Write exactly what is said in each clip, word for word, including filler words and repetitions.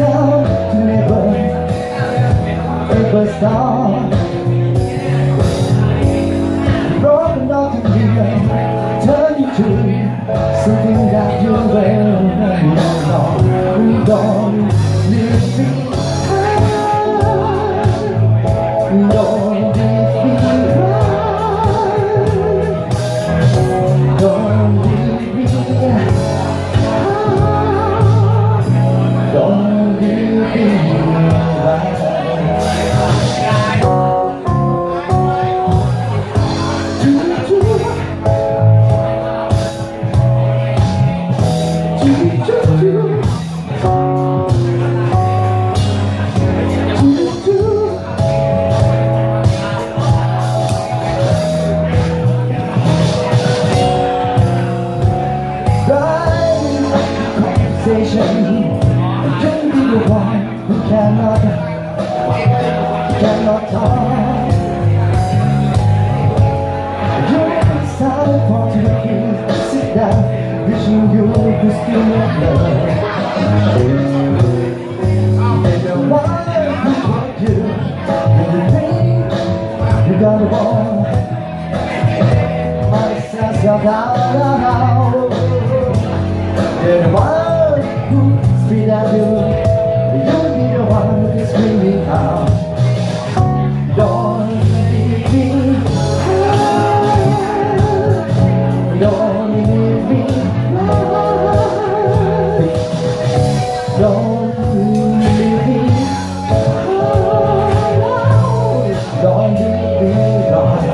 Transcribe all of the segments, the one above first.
myself to never, ever stop. Broken down to me, turn you to something that you will never know. Don't leave me high, don't leave me right, don't leave me high, don't leave me right. Don't be the one who cannot, cannot talk. You're inside for two years. Sit down, wishing you could still not love. And the one who told you, and the pain you gotta want. Myself down, down, down. And the one who speed at you, you'll be the one who can scream it out. Don't leave me high, don't leave me high, don't leave me high, don't leave me high.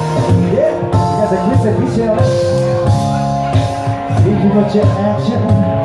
Thank you for your action.